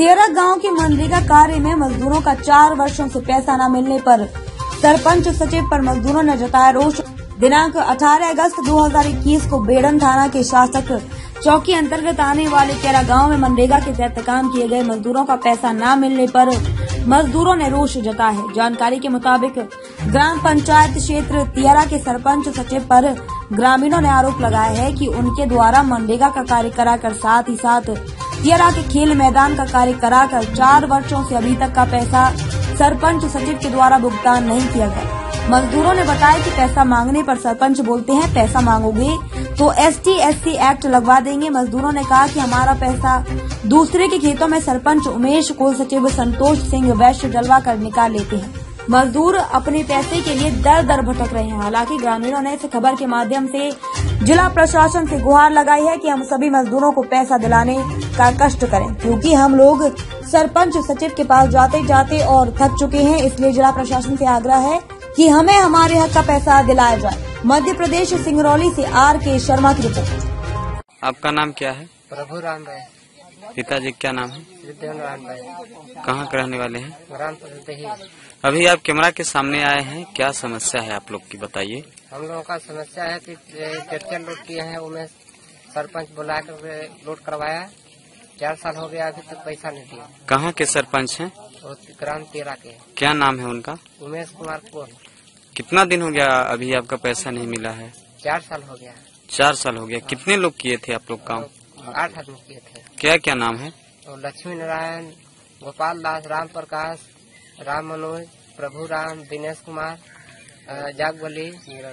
तेरा गांव के मनरेगा कार्य में मजदूरों का 4 वर्षों से पैसा न मिलने पर सरपंच सचिव पर मजदूरों ने जताया रोष। दिनांक 18 अगस्त 2021 को बेड़न थाना के शासक चौकी अंतर्गत आने वाले तेरा गांव में मनरेगा के तहत काम किए गए मजदूरों का पैसा न मिलने पर मजदूरों ने रोष जताया है। जानकारी के मुताबिक ग्राम पंचायत क्षेत्र तियरा के सरपंच सचिव पर ग्रामीणों ने आरोप लगाया है कि उनके द्वारा मनरेगा का कार्य कराकर साथ ही साथ तियरा के खेल मैदान का कार्य कराकर 4 वर्षों से अभी तक का पैसा सरपंच सचिव के द्वारा भुगतान नहीं किया गया। मजदूरों ने बताया कि पैसा मांगने पर सरपंच बोलते हैं पैसा मांगोगे तो ST/SC एक्ट लगवा देंगे। मजदूरों ने कहा कि हमारा पैसा दूसरे के खेतों में सरपंच उमेश, कुल सचिव संतोष सिंह वैश्य जलवा कर निकाल लेते हैं। मजदूर अपने पैसे के लिए दर दर भटक रहे हैं। हालांकि ग्रामीणों ने इस खबर के माध्यम से जिला प्रशासन से गुहार लगाई है कि हम सभी मजदूरों को पैसा दिलाने का कष्ट करें, क्योंकि हम लोग सरपंच सचिव के पास जाते जाते और थक चुके हैं। इसलिए जिला प्रशासन से आग्रह है कि हमें हमारे हक का पैसा दिलाया जाए। मध्य प्रदेश सिंगरौली से RK शर्मा की रिपोर्ट। आपका नाम क्या है? प्रभु राम भाई। पिताजी क्या नाम है? विद्यान राम भाई। कहाँ के रहने वाले हैं? रामपुर ही। अभी आप कैमरा के सामने आए हैं, क्या समस्या है आप लोग की, बताइए। हम लोगों का समस्या है कि ट्रैक्टर लोड किए हैं, उनमें सरपंच बुला कर लोड करवाया। 4 साल हो गया, अभी तक पैसा नहीं दिया। कहाँ के सरपंच हैं? ग्राम तेरा के। क्या नाम है उनका? उमेश कुमार कोल। कितना दिन हो गया अभी आपका पैसा नहीं मिला है? 4 साल हो गया। 4 साल हो गया। कितने लोग किए थे आप लोग काम? 8 आदमी किए थे। क्या क्या नाम है? लक्ष्मी नारायण, गोपाल दास, राम प्रकाश, राम मनोज, प्रभु राम, दिनेश कुमार, जागबली,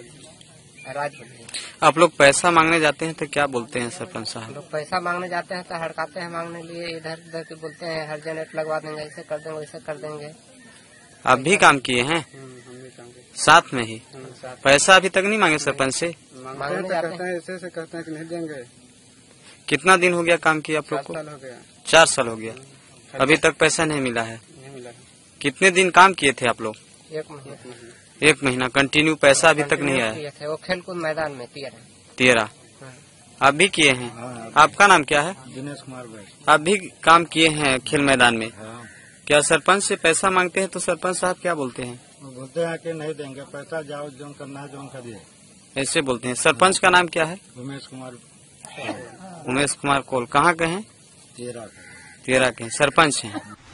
राजबली। आप लोग पैसा मांगने जाते हैं तो क्या बोलते हैं सरपंच साहब? लोग पैसा मांगने जाते हैं तो हड़काते हैं मांगने लिए, इधर उधर के बोलते हैं हर जनरेट लगवा देंगे, ऐसे कर देंगे वैसे कर देंगे। आप भी काम किए हैं साथ में ही? पैसा अभी तक नहीं मांगे सरपंच से? मांगने जाते हैं, ऐसे कहते हैं कि नहीं देंगे। कितना दिन हो गया काम किया आप लोग को? 4 साल हो गया। 4 साल हो गया, अभी तक पैसा नहीं मिला है। नहीं मिला। कितने दिन काम किए थे आप लोग? 1 महीना। 1 महीना कंटिन्यू, पैसा अभी तक नहीं आया? किए थे वो खेल कूद मैदान में तेरा आप भी किए हैं? आपका नाम क्या है? दिनेश कुमार भाई। आप भी काम किए हैं खेल मैदान में? हाँ। क्या सरपंच से पैसा मांगते हैं तो सरपंच साहब क्या बोलते हैं? वो बोलते हैं कि नहीं देंगे पैसा, जाओ जो करना है जो करिए, ऐसे बोलते हैं। सरपंच का नाम क्या है? उमेश कुमार। उमेश कुमार कोल। कहाँ के हैं? तेरा। तेरा के हैं, सरपंच हैं।